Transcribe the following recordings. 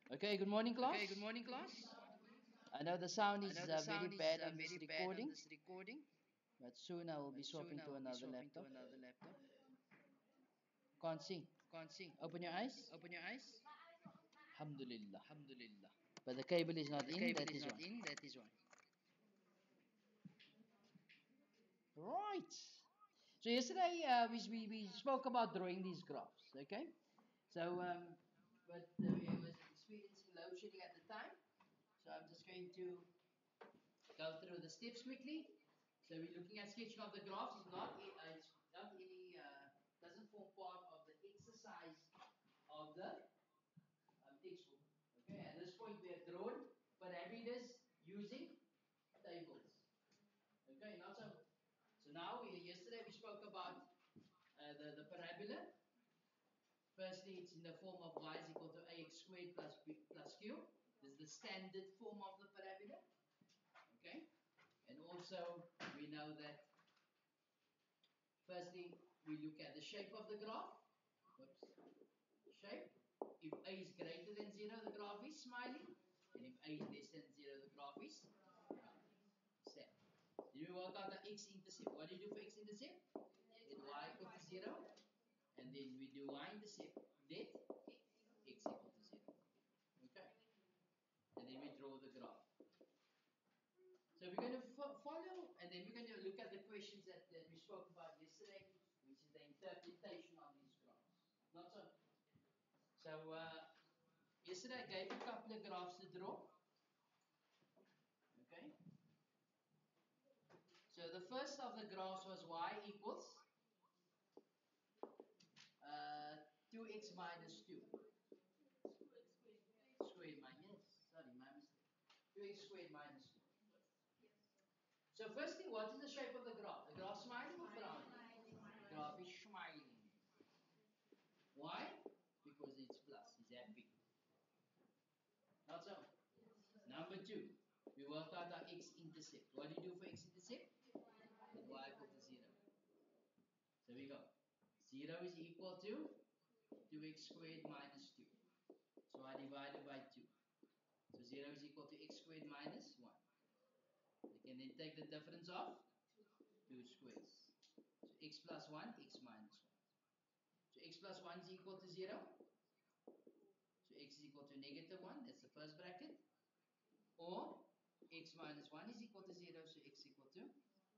Okay, good morning, Okay, good class. morning, class. I know the sound I is know the very sound is bad on this very bad on recording, this recording, but soon I will be but soon swapping I to will be another swapping to laptop. another laptop. Can't see. Can't see. Open your eyes. Open your eyes. Alhamdulillah. Alhamdulillah. But the cable is But not the in, cable that is is not why. in, that is why. Right. So yesterday we spoke about drawing these graphs, okay? So, but we was experiencing load shedding at the time. So I'm just going to go through the steps quickly. So we're looking at sketching of the graphs. It's not any doesn't form part of the exercise of the textbook. Okay, at this point we have drawn parameters using tables. Okay, not so. So now yesterday we spoke about the parabola. Firstly, it's in the form of y is equal to ax squared plus b plus q. This is the standard form of the parabola. Okay, and also we know that firstly we look at the shape of the graph. Whoops. Shape. If a is greater than 0, the graph is smiling. And if a is less than 0, the graph is sad. Then we work out the x-intercept. What do you do for x-intercept? Let y equal to 0. And then we do y-intercept. Let x equal to 0. Okay. And then we draw the graph. So we're going to follow, and then we're going to look at the questions that we spoke about yesterday, which is the interpretation of these graphs. Not so. So yesterday I gave you a couple of graphs to draw. Okay. So the first of the graphs was y equals 2x minus 2 squared minus, sorry, my mistake. 2x squared minus 2. So firstly, what is the shape of the graph? The graph smiling or frowning? The graph is smiling. Why? Because it's plus, it's happy. Not so. Number 2, we work out our x-intercept. What do you do for x-intercept? Let y equal to 0. So we go. 0 is equal to 2x squared minus 2. So I divided by 2. So 0 is equal to x squared minus 1. We can then take the difference of 2 squares. So x plus 1, x minus 1. So x plus 1 is equal to 0. So x is equal to negative 1. That's the first bracket. Or x minus 1 is equal to 0. So x equal to 1.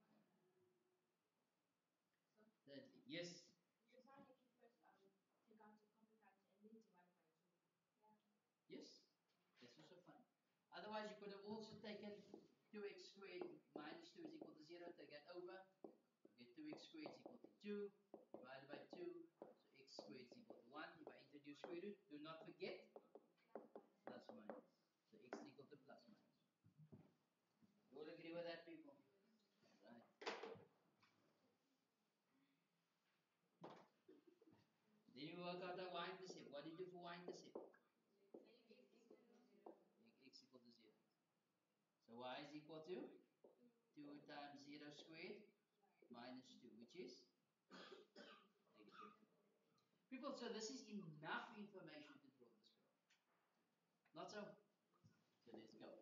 Thirdly, yes. Yes, that's also fine. Otherwise, you could have also taken 2x squared minus 2 is equal to 0, take that over. You get 2x squared is equal to 2, divided by 2, so x squared is equal to 1. If I introduce square root, do not forget plus minus. So x is equal to plus minus. You all agree with that, people? Right. Then you work out the y-intercept. What do you do for y-intercept? X equal to 0. So y is equal to 2 times 0 squared minus 2, which is negative. People, so this is enough information to draw this graph. Not so? So let's go.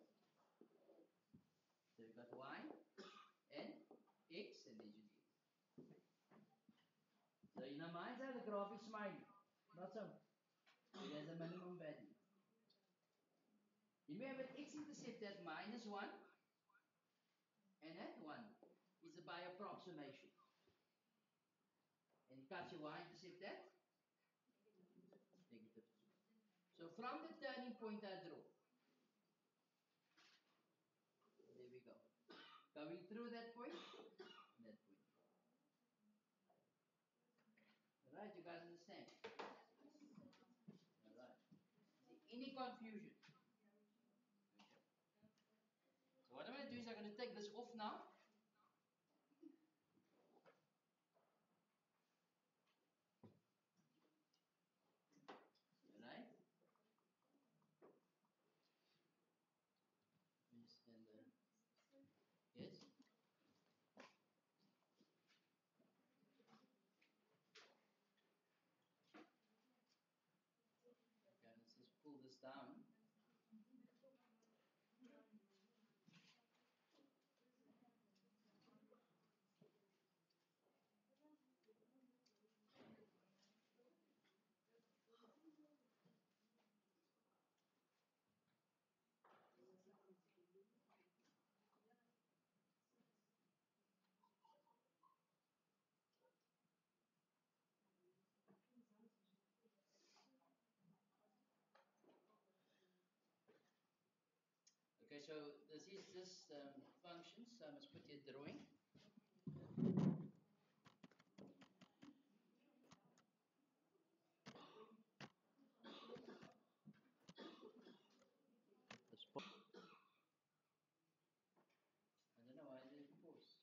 So we've got y and x, and there's your x. So in our mind's eye, the graph is smiling. Not so? It has a minimum value. Then we have an x-intercept at minus 1 and at 1 is by approximation. And you cut your y-intercept at negative 2. So from the turning point I draw, there we go. Going through that point, that point. Alright, you guys understand? Alright. Any confusion? Okay. So what I'm going to do is I'm going to take this off now. Alright? And yes? Okay, let's just pull this down. so this is this function, so I must put here drawing. I don't know why I didn't pause.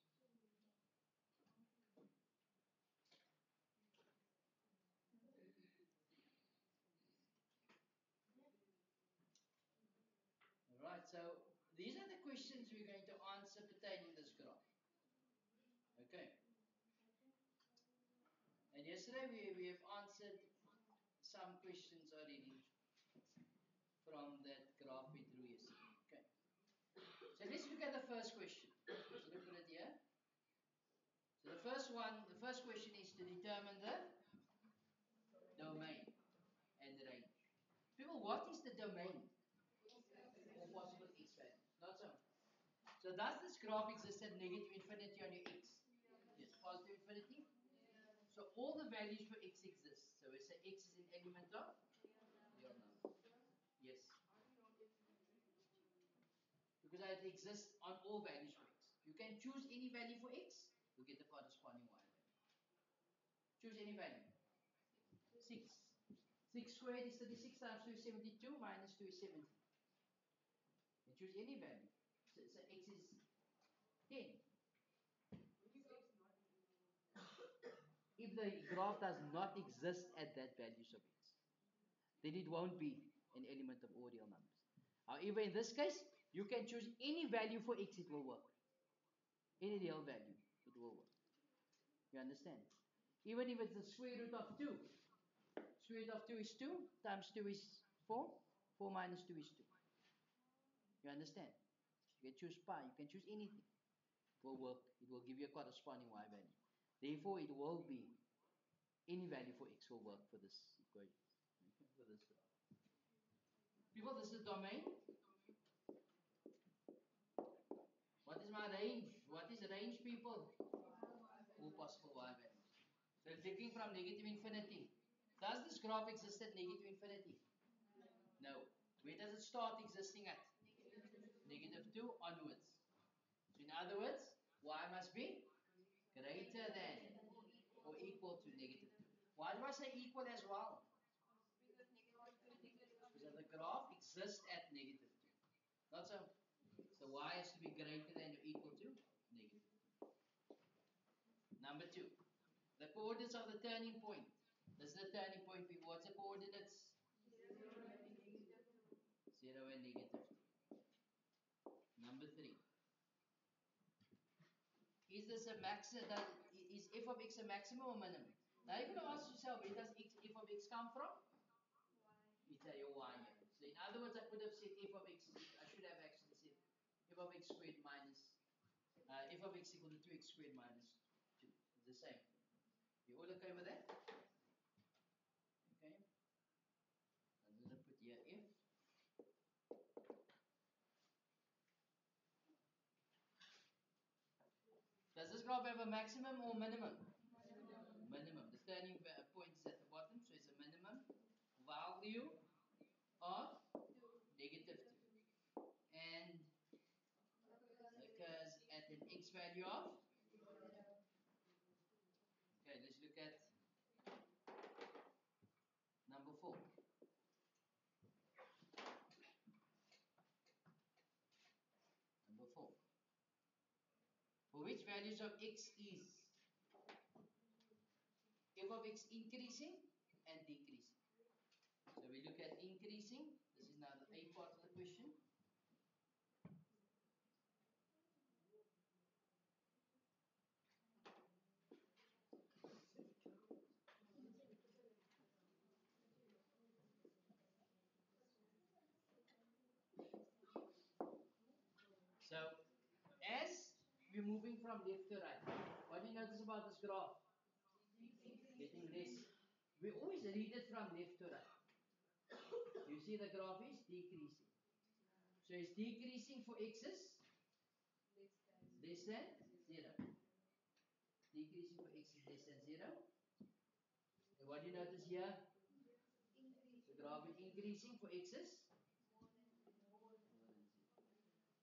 Alright, so these are the questions we're going to answer pertaining this graph. Okay. And yesterday we have answered some questions already from that graph we drew yesterday. Okay. So let's look at the first question. So look at it here. So the first question is to determine the domain and the range. People, what is the domain of possible x value? Not so. So does this graph exist at negative infinity on your x? Yes, positive infinity. So all the values for x exist. So we say x is an element of real number. Yes. Because it exists on all values for x. You can choose any value for x, you get the corresponding y value. Choose any value. 6. 6 squared is 36 times 2 is 72, minus 2 is 70. You choose any value. So x is 10. If the graph does not exist at that value of x, then it won't be an element of all real numbers. However, in this case, you can choose any value for x, it will work. Any real value, it will work. You understand? Even if it's the square root of 2. Square root of 2 is 2, times 2 is 4. 4 minus 2 is 2. You understand? You can choose pi, you can choose anything. It will work. It will give you a corresponding y value. Therefore, it will be any value for x will work for this equation. Okay, for this graph. People, this is domain. What is my range? What is range, people? All possible y values. So it's looking from negative infinity. Does this graph exist at negative infinity? No. Where does it start existing at? Negative 2 onwards. So in other words, y must be greater than or equal to negative 2. Why do I say equal as well? Because the graph exists at negative 2. Not so. So y has to be greater than or equal to negative 2. Number 2. The coordinates of the turning point. This is the turning point. What's the coordinates? 0 and negative 2. Number 3. Is this a maximum? Is f of x a maximum or minimum? Now you're going to ask yourself, where does f of x come from? It's a y here. So in other words, I could have said f of x, I should have actually said f of x squared minus, f of x equal to 2x squared minus 2. It's the same. You all okay with that? Okay. I'm going to put here f. Does this graph have a maximum or minimum? Minimum. The turning point is at the bottom, so it's a minimum value of negative 2. And occurs at an x value of? Okay, let's look at number 4. Number 4. For which values of x is f of x increasing and decreasing? So we look at increasing. This is now the A part of the question. So as we're moving from left to right, what do you notice about this graph? Getting less. We always read it from left to right. You see the graph is decreasing. So it's decreasing for x's less than 0. Decreasing for x is less than 0. And what do you notice here? The graph is increasing for x's more than 0.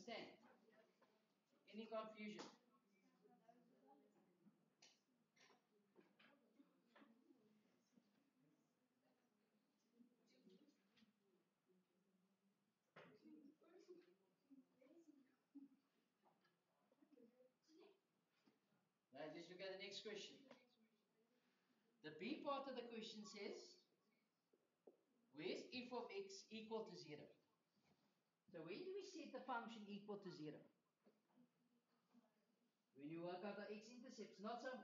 understand? Any confusion? Right, let's look at the next question. The B part of the question says, where is f of x equal to 0? So when do we set the function equal to 0? When you work out the x-intercepts, not so.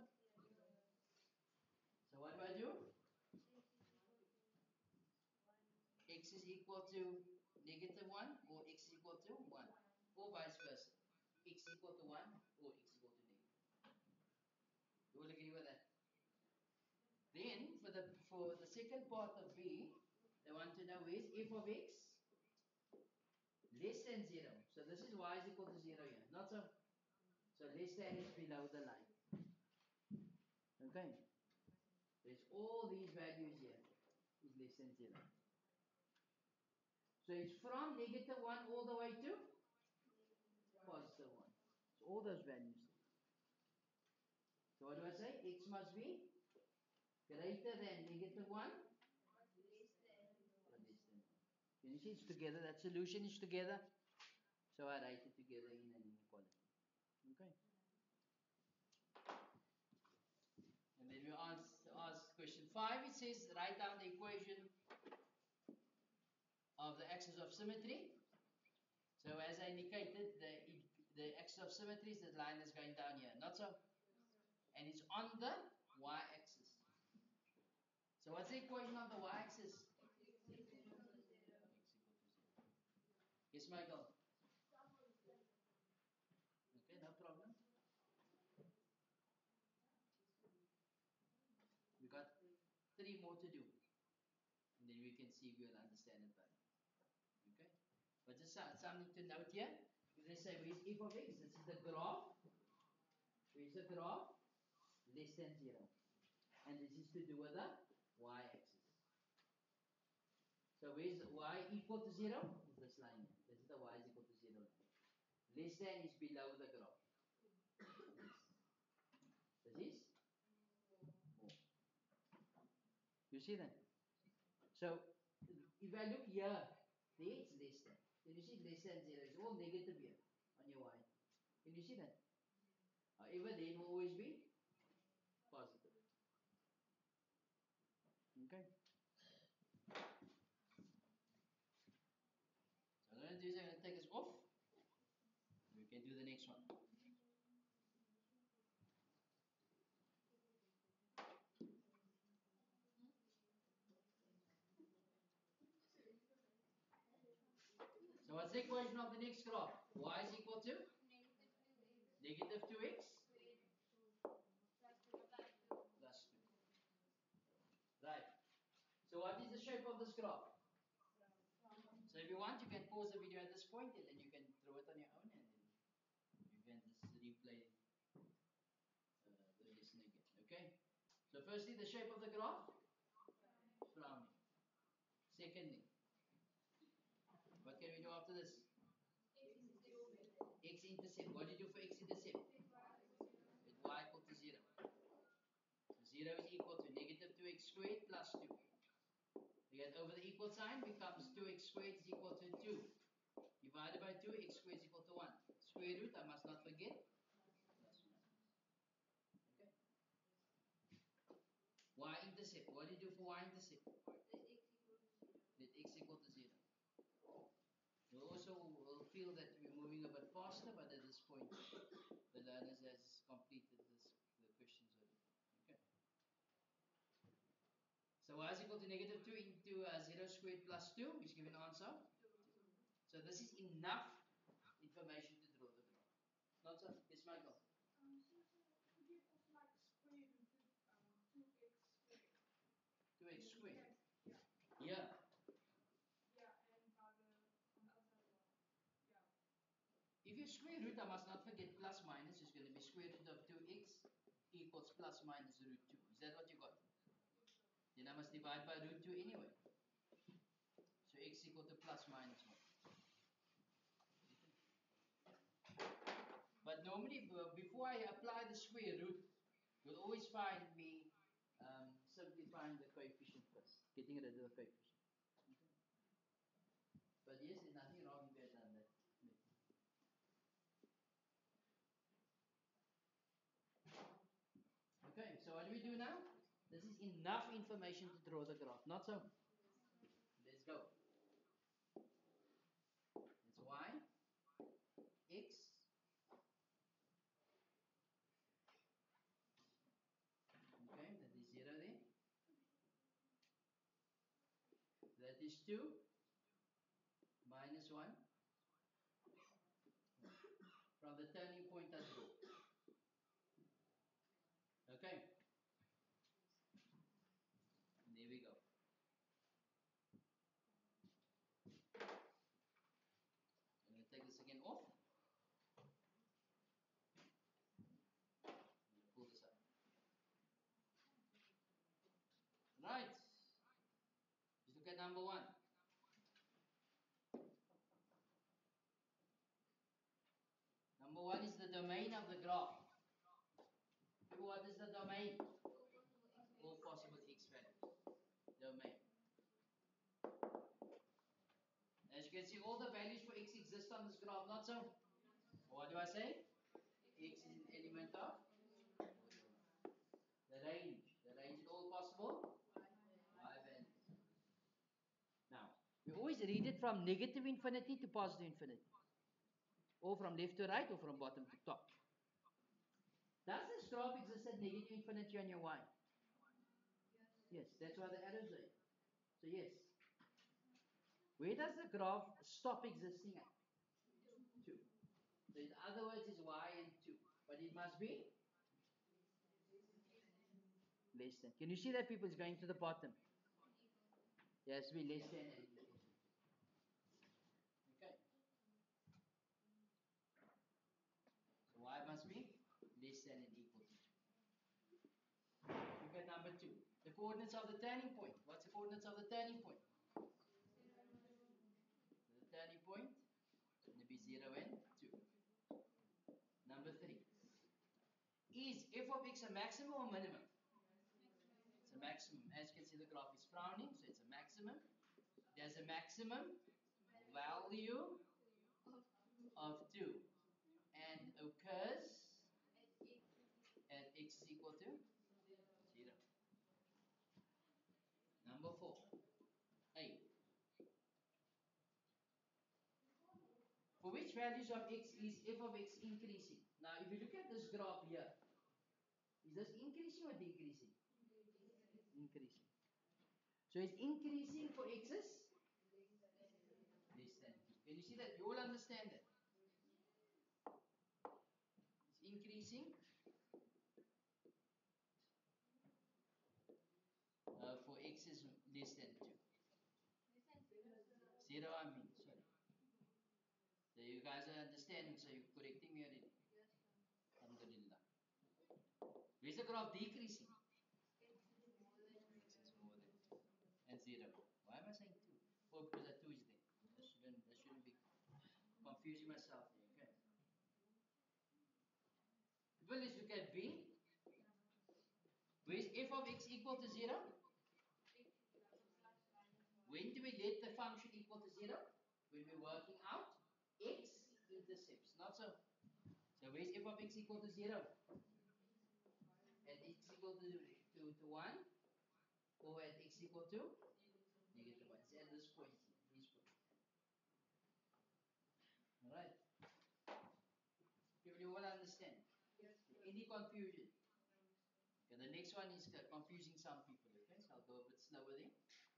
So what do? X is equal to -1 or x is equal to 1 or vice versa. X equal to 1 or x equal to negative. You will agree with that? Then for the second part of B, they want to know is f of x less than 0. So this is y is equal to 0 here. Not so. So less than is below the line. Okay. There's all these values here is less than 0. So it's from -1 all the way to +1. So all those values. So what do I say? X must be greater than -1 or less than 1. You see it's together. That solution is together. So I write it together in an inequality. Okay. And then we ask question 5. It says write down the equation of the axis of symmetry. So as I indicated, the axis of symmetry is the line that's going down here. Not so? And it's on the y-axis. So what's the equation on the y-axis? X equal to 0. Yes, Michael? Okay, no problem. We got 3 more to do. And then we can see if we'll understand it better. Okay? But just something to note here. If they say where's f of x, this is the graph. Where's the graph? Less than 0. And this is to do with the y-axis. So where's y equal to 0? Is this line here. This is the y is equal to 0 line. Less than is below the graph. This is more. You see that? So if I look here, there it's less than. Can you see less than 0? It's all negative here on your y. Can you see that? However, there will always be positive. Okay? So I'm going to do is I'm going to take this off. We can do the next one. So what's the equation of the next graph? Y is equal to? Negative 2x plus 2. Right. So what is the shape of this graph? So if you want, you can pause the video at this point and then you can throw it on your own and then you can just replay the lesson again. Okay? So firstly, the shape of the graph? Frowning. Secondly, what can we do after this? X-intercept. What do you do for x-intercept? With y equal to 0. So 0 is equal to negative 2x squared plus 2. You get over the equal sign becomes 2x squared is equal to 2. Divided by 2, x squared is equal to 1. Square root, I must not forget. Plus 1. Okay. Y-intercept. What do you do for y-intercept? Let x equal to 0. You also will feel that we're moving a bit faster, but at this point, the learners has completed the questions already. Okay. So y is equal to negative 2 into 0 squared plus 2, which gives an answer. 2. So this is enough information to draw the graph. Not so? Yes, Michael? Could you also like square root 2x squared? 2x squared? Yeah. Yeah. Yeah, and by on the other side as well. Yeah. If you square root, I must not forget plus minus is going to be square root of 2x equals plus minus root 2. Is that what you got? Then I must divide by root 2 anyway. So x equal to plus minus 1. normally, before I apply the square root, you'll always find me simplifying the coefficient first, getting rid of the coefficient. Okay. But yes, there's nothing wrong if you have done that. Okay, so what do we do now? This is enough information to draw the graph, not so? Let's go. It's y, x, okay, that is 0 there. That is 2 minus 1 from the turning point I draw. Okay. There we go. I'm going to take this again off. Pull this up. Right. Just look at number 1. Number 1 is the domain of the graph. What is the domain? All possible x values. Domain. As you can see, all the values for x exist on this graph, not so? What do I say? X is an element of the range. The range is all possible y values. Now, we always read it from negative infinity to positive infinity. Or from left to right, or from bottom to top. Does this graph exist at negative infinity on your y? Yes, that's why the arrows are. So yes. Where does the graph stop existing at? 2. So in other words, it's y and 2. But it must be less than. Can you see that, people? It's going to the bottom. It has to be less than. Okay. So y must be less than and equal to 2. Look at number 2. The coordinates of the turning point. What's the coordinates of the turning point? The turning point is going to be 0 and 2. Number 3. Is f of x a maximum or minimum? It's a maximum. As you can see, the graph is frowning, so it's a maximum. There's a maximum value of 2 and occurs at x is equal to 0. Number 4. A. For which values of x is f of x increasing? Now, if you look at this graph here, is this increasing or decreasing? Increasing. So it's increasing for x's less than 2. Can you see that? You all understand that? It's increasing for x is less than 2. 0, I mean, sorry. So you guys are understanding, so you're correcting me already. Alhamdulillah. Where's the graph decreasing? X is more than 2. And 0. Why am I saying 2? Oh, because that 2 is there. That shouldn't be confusing myself here. Okay. Well, let's look at B. Where is f of x equal to 0? When do we let the function equal to 0? When we're working out x intercepts. Not so. So where is f of x equal to 0? At x equal to 1? Or at x equal to negative 1. It's at this point here. This point. Alright. You all understand? Yes. Any confusion? Okay, the next one is confusing some people. Okay, so I'll go a bit slower there.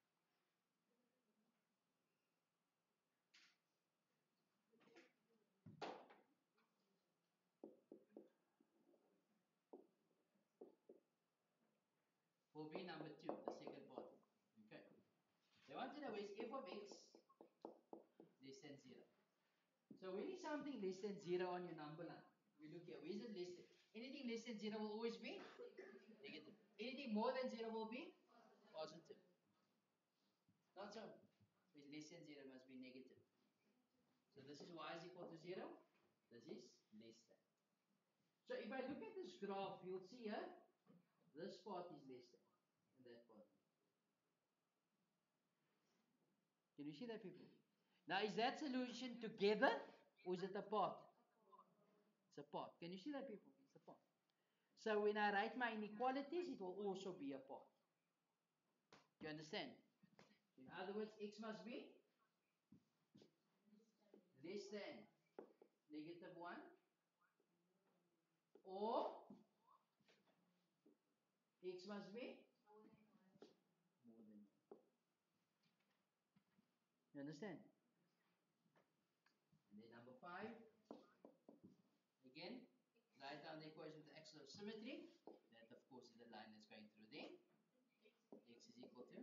For B number 2, the second part. Okay. They want to know is f of x less than 0. So when is something less than 0 on your number line? We look here. Where is it less than? Anything less than 0 will always be negative. Anything more than 0 will be positive. Not so. With less than 0 must be negative. So this is y is equal to 0. This is less than. So if I look at this graph, you'll see here, this part is less than, and that part. Can you see that, people? Now, is that solution together, or is it apart? It's apart. Can you see that, people? It's apart. So when I write my inequalities, it will also be apart. Do you understand? In other words, x must be less than -1, or x must be more than 1. You understand? And then number 5, again, write down the equation of the axis of symmetry. That, of course, is the line that's going through there. X is equal to,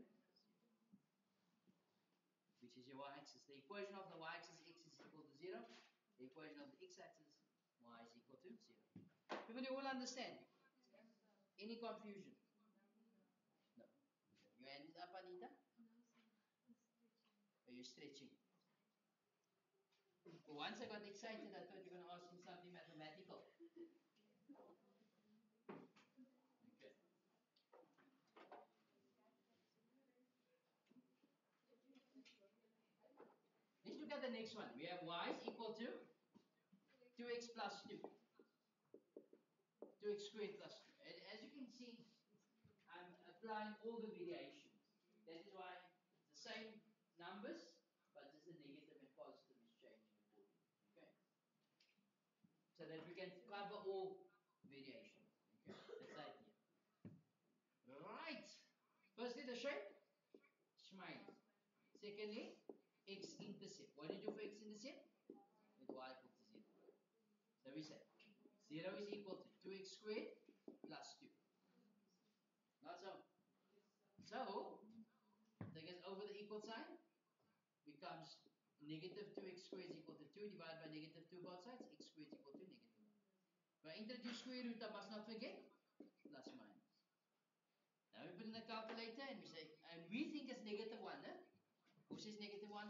which is your y-axis. The equation of the y-axis, x is equal to 0. The equation of the x-axis, y is equal to 0. People, you all understand? Any confusion? No. Your hand is up, Anita? Are you stretching? Well, once I got excited, I thought you were going to ask me something mathematical. Okay. Let's look at the next one. We have y is equal to 2x plus 2. 2x squared plus 2. And as you can see, I'm applying all the variations. That is why it's the same numbers, but just the negative and positive is changing accordingly. Okay? So that we can cover all variations. Okay? That's the idea. Right. Firstly, the shape. Smile. Secondly, x-intercept. What do you do for x-intercept? With y equal to 0. So we said 0 is equal to 2x squared plus 2. Not so. So, take us over the equal sign. Becomes negative 2x squared is equal to 2 divided by negative 2 both sides. X squared is equal to negative 1. If I introduce square root, I must not forget plus minus. Now we put in the calculator and we say, and we think it's negative 1. Eh? Who says negative 1?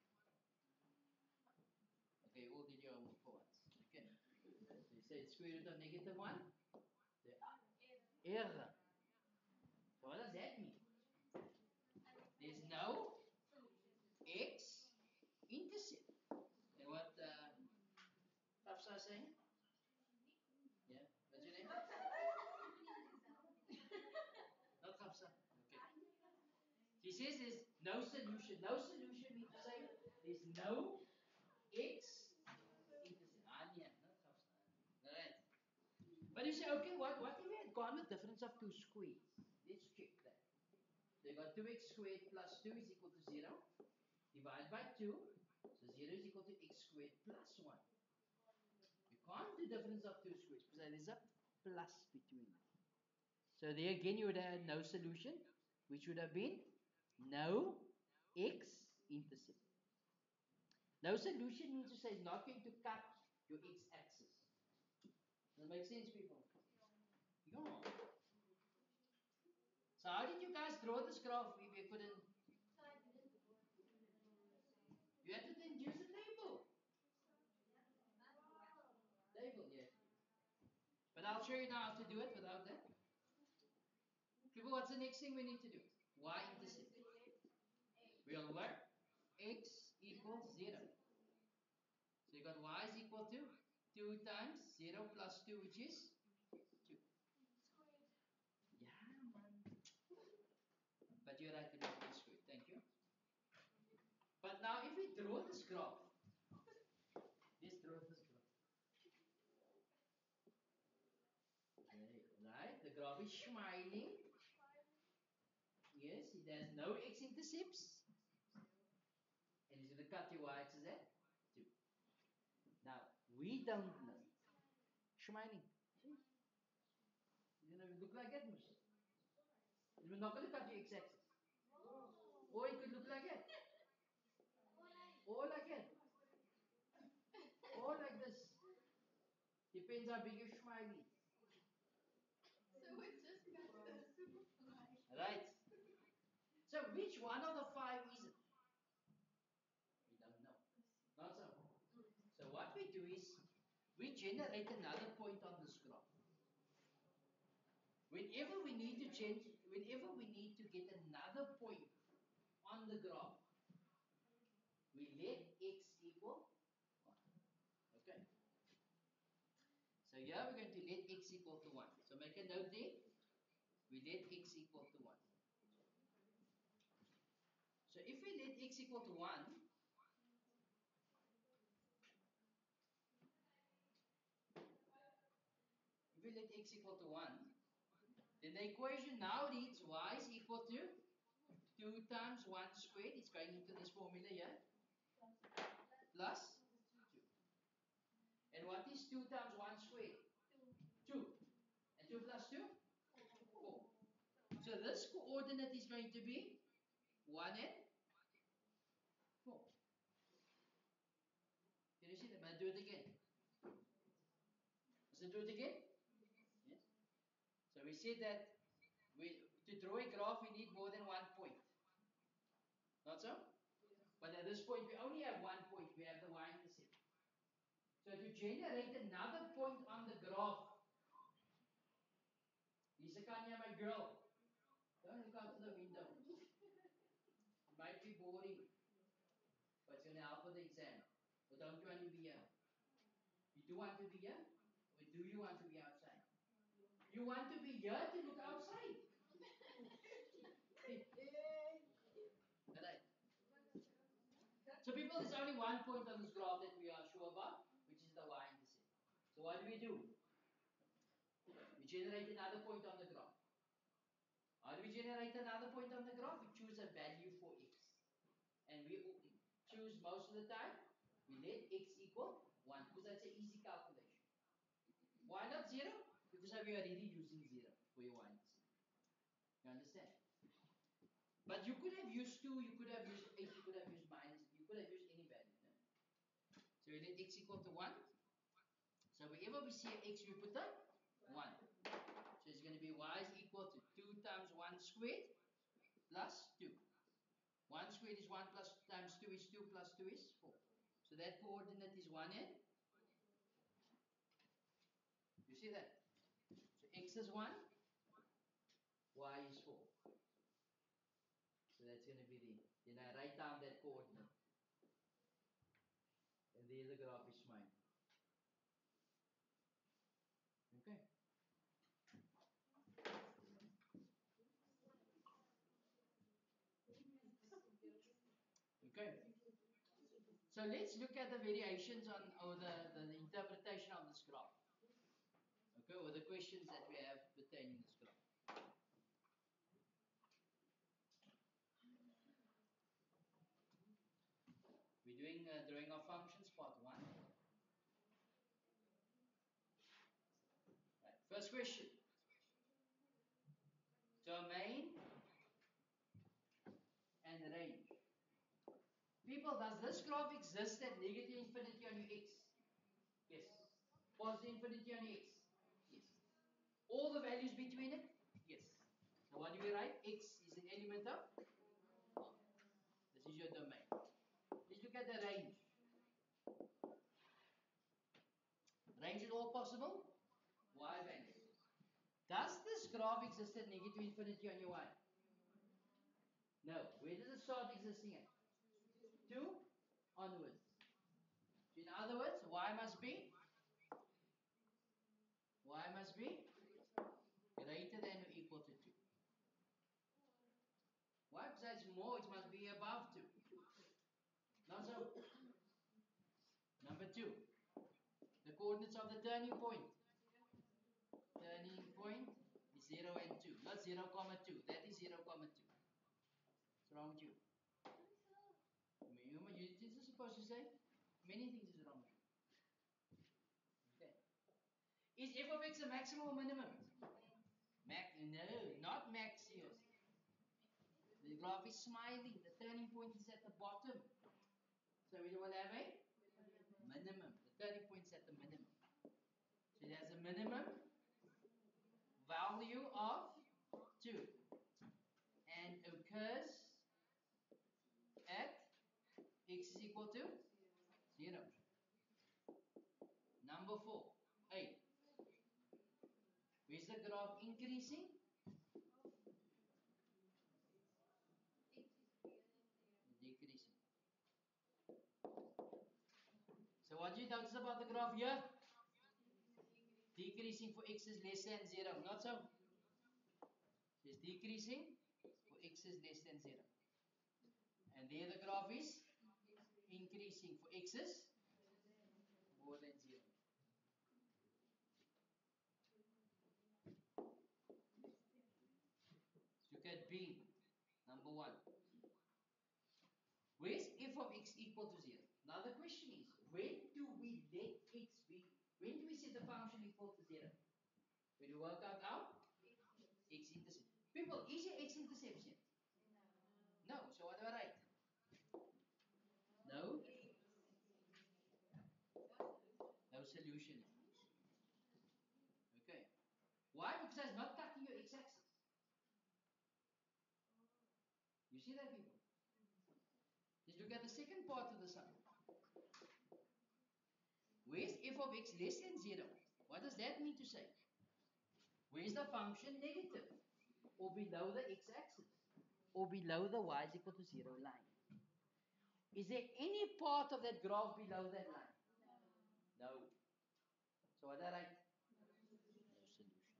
Okay, all did your homework for once. Okay. So you say square root of negative 1. Error. So what does that mean? There's no x-intercept. And what Hafsa is saying? Yeah, what's your name? Not Hafsa. Okay. She says there's no solution. No solution means to say there's no x-intercept. Anya, not Hafsa. Alright. But you say, okay, what if we had gone with difference of 2 squares? Let's check that. So you got 2x squared plus 2 is equal to 0. Divide by 2. So 0 is equal to x squared plus 1. You can't do difference of 2 squares because there is a plus between them. So there again you would have no solution, which would have been no x-intercept. No solution means to say it's not going to cut your x-axis. Does that make sense, people? Yeah. So how did you guys draw this graph if you couldn't? You had to then use a table. Table, yeah. But I'll show you now how to do it without that. People, what's the next thing we need to do? Y-intercept. We'll work x equals 0. So you got y is equal to 2 times 0 plus 2, which is 2. Yeah, man. But you're right, it is squared. Thank you. But now if we draw this graph, let's draw this graph. Okay, right, the graph is smiling. Yes, it has no x-intercepts. And it's going to cut your y-axis at 2. Now, we don't know. Smiling. You know, it look like that, Mush. We're not going to cut your x-axis. Or it could look like that. Or like that. Or like this. Depends how big your smile is. So it just got the super. Right. So which one of the 5 is it? We don't know. Not so. So what we do is we generate another point on this graph. Whenever we need to change, whenever we need to get another point on the graph, we let x equal 1. Okay. So here we're going to let x equal to 1. So make a note there. We let x equal to 1. So if we let x equal to 1, if we let x equal to 1, then the equation now reads y is equal to 2 times 1 squared. It's going into this formula here. Plus 2. And what is 2 times 1 squared? 2. And 2 plus 2? 4. So this coordinate is going to be 1 and 4. Can you see that? I'll do it again. Let's do it again. Yes. So we said that to draw a graph we need more than 1 point. Not so? But at this point we only have 1 point. We have the y-intercept. So to generate another point on the graph, Lisa Kanya, my girl, don't look out the window. It might be boring, but it's going to help with the exam. Or don't you want to be here? You do want to be here? Or do you want to be outside? You want to be here to look outside. Right. So people, there's only 1 point on this graph that we are sure about, which is the y-intercept. So what do? We generate another point on the graph. How do we generate another point on the graph? We choose a value for x. And we choose most of the time, we let x equal 1, because that's an easy calculation. Why not 0? Because we are already using 0 for your y-intercept. You understand? But you could have used 2, you could have used 8, you could have used minus, you could have used any value. No? So we let x equal to 1. So wherever we see an x, we put a 1. So it's going to be y is equal to 2 times 1 squared plus 2. 1 squared is 1 plus times 2 is 2 plus 2 is 4. So that coordinate is 1 and you see that? So x is 1, y is 4. So that's going to be the, then I write down that coordinate. And there the graph is mine. Okay. Okay. So let's look at the variations on, or the interpretation of this graph. Okay, or the questions that we have pertaining this graph. We're doing drawing of functions, part 1. Right. First question. Domain and range. People, does this graph exist at negative infinity on your x? Yes. Positive infinity on your x? Yes. All the values between it? Yes. So what do we write? X is an element of R. This is your domain. Let's look at the range. Range is all possible? Y values. Does this graph exist at negative infinity on your y? No. Where does it start existing at? 2 onwards. So in other words, y must be greater than or equal to 2. Why? Besides more, it must be above 2. Not so. Number 2. The coordinates of the turning point. Turning point is 0 and 2. Not 0, 2. That is 0, 2. What's wrong with you? You're just supposed to say many things is wrong with you. Okay. Is f of x a maximum or minimum? No, not max here. The graph is smiling. The turning point is at the bottom. So we will have a minimum. The turning point is at the minimum. So it has a minimum value of 2 and occurs at x is equal to 0. Number 4. 8. Where's the graph increasing? Decreasing. So what do you notice about the graph here? Decreasing for x is less than 0. Not so. It's decreasing for x is less than 0. And there the graph is increasing for x is more than 0. Let's look at B, number 1. Where is f of x equal to 0? Now the question is, when do we let x be, when do we set the function equal to 0? When we work out our x-intercept. People, is your x-intercept yet? No. So what do I write? No? No solution. Okay. Why? Because it's not cutting your x-axis. You see that, people? Let's look at the second part of the sum. Where is f of x less than 0? What does that mean to say? Where is the function negative? Or below the x-axis? Or below the y is equal to 0 line? Is there any part of that graph below that line? No. So what do I write? No solution.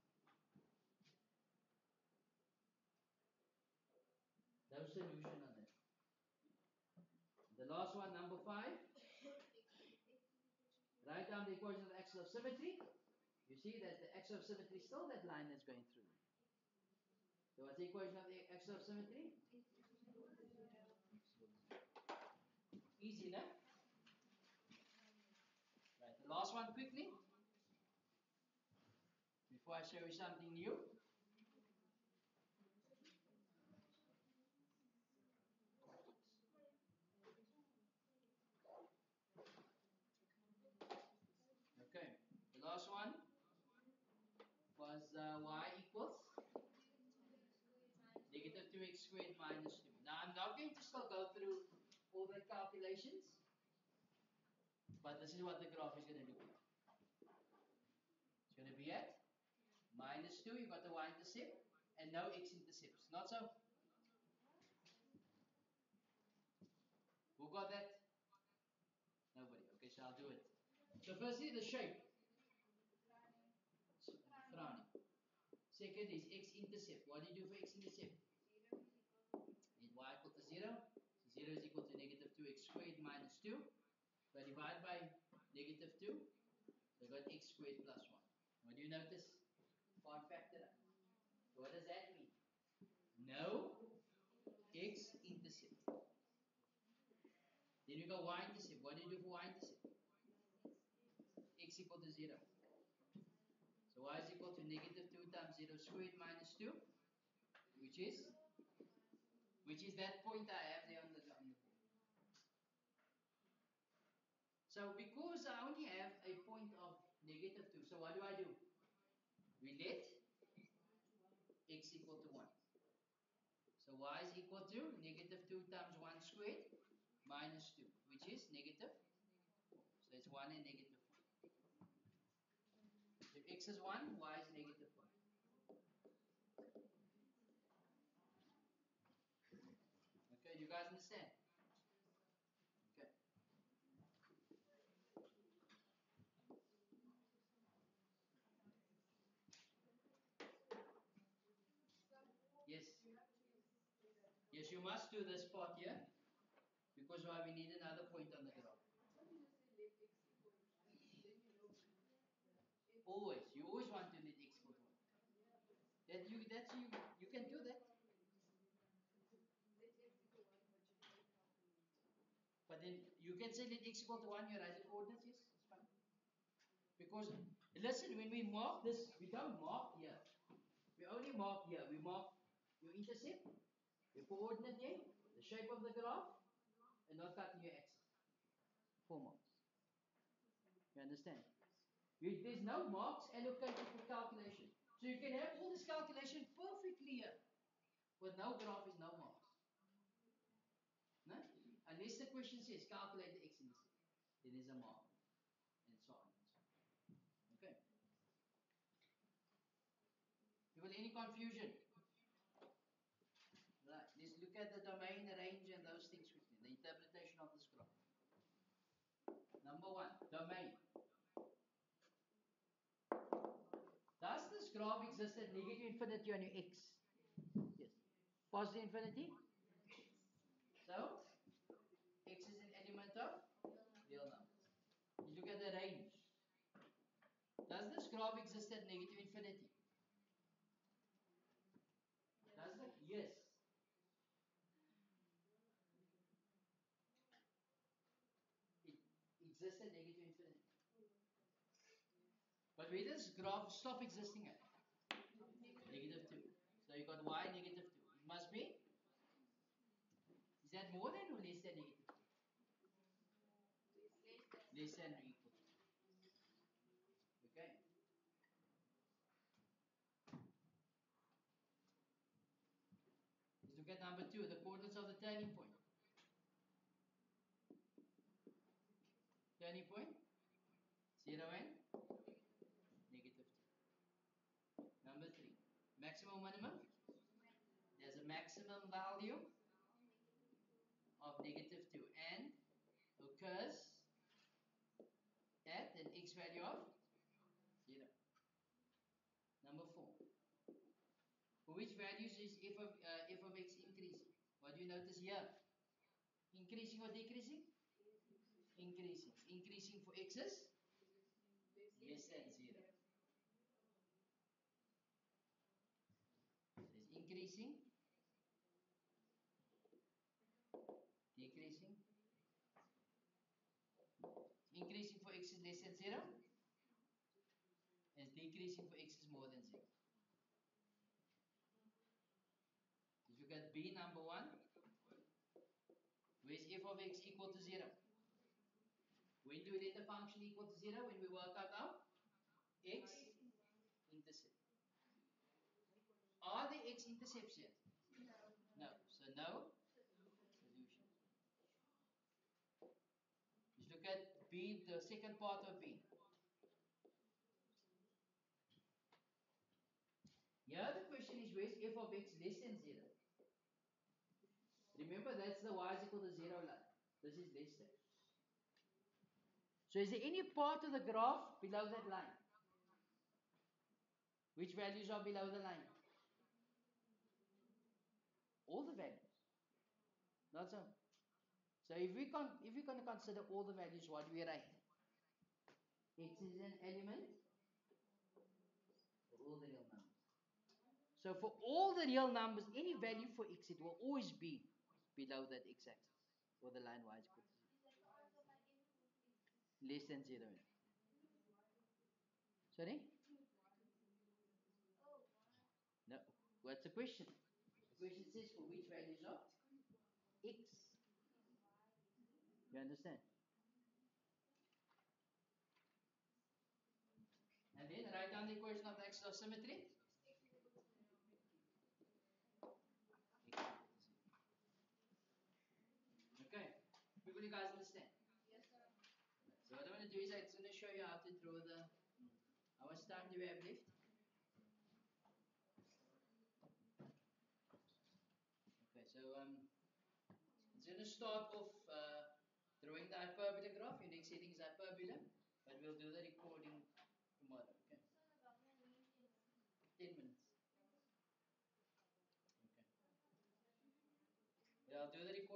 No solution on that. The last one, number 5. Write down the equation of the axis of symmetry. You see that the axis of symmetry is still that line that's going through. So what's the equation of the axis of symmetry? Easy enough. Right, the last one quickly. Before I show you something new. Okay, the last one was y equals negative 2x squared minus 2. Now I'm not going to still go through all the calculations, but this is what the graph is going to look like. It's going to be at minus 2, you've got the y-intercept, and no x-intercepts. Not so? Who got that? Nobody. Okay, so I'll do it. So firstly, the shape. Frowning. Second is x-intercept. What do you do for x-intercept? Need y equal to 0. So 0 is equal to negative 2x squared minus 2. So I divide by negative 2. So I got x squared plus 1. What do you notice? Can't factor that. So what does that mean? No x-intercept. Then you got y-intercept. What do you do for y-intercept? X equal to 0. So y is equal to negative 2 times 0 squared minus 2, which is that point I have there on the board. So because I only have a point of negative 2, so what do? We let x equal to 1. So y is equal to negative 2 times 1 squared minus 2, which is negative 4. So it's 1 and negative 4. If x is 1, y is negative 4. Okay, you guys understand? Okay. Yes. Yes, you must do this part here. Because why? We need another point on the graph. Always. You always want to let x equal to 1. You can do that. But then you can say let x equal to 1, you write the coordinates, yes, it's fine. Because, listen, when we mark this, we don't mark here. We only mark here. We mark your intercept, your coordinate here, the shape of the graph, and not cutting your axis. 4 marks. You understand? There's no marks allocated for calculation. So you can have all this calculation perfectly here. With no graph is no marks. No? Unless the question says calculate the x-intercept. Then there's a mark. And so on and so on. Okay. example, any confusion? Right. Let's look at the domain, the range, and those things quickly. The interpretation of this graph. Number one, domain. Does this graph exist at negative infinity on your x? Yes. Positive infinity? So, x is an element of real numbers. You look at the range. Does this graph exist at negative infinity? Does it? Yes. It exists at negative infinity. But where does graph stop existing at? Negative 2. So you got y negative 2. It must be. Is that more than or less than negative 2? Less than or equal to. Okay. Let's look at number 2, the coordinates of the turning point. Turning point 0 and negative 2. Number 3, maximum minimum. There's a maximum value of negative 2 and occurs at an x value of 0. Number 4, for which values is f of x increasing? What do you notice here? Increasing or decreasing? Increasing. Increasing for x is less than 0. So it's increasing, decreasing. Increasing for x is less than 0. And decreasing for x is more than 0. If you get B number 1, where is f of x equal to 0? When do we let the function equal to 0? When we work out our x intercept. Are the x intercepts yet? No. So no solution. Let's look at B, the second part of B. Here the question is, where is f of x less than 0? Remember, that's the y is equal to 0 line. This is less than. So is there any part of the graph below that line? Which values are below the line? All the values. Not some. So if we're going to consider all the values, what do we write? X is an element for all the real numbers. So for all the real numbers, any value for x, it will always be below that x-axis, or the line y is equal to 0. Less than 0. Sorry? No. What's the question? The question says for which values of x. You understand? And then write down the equation of the axis of symmetry. Okay. People, you guys understand? Yes, sir. So what I'm going to do is I'm going to show you how to draw the. How much time do we have left? Okay, so it's going to start off drawing the hyperbola graph. Your next heading is hyperbola, but we'll do the recording tomorrow. Okay. 10 minutes. Okay. Yeah, I'll do the recording.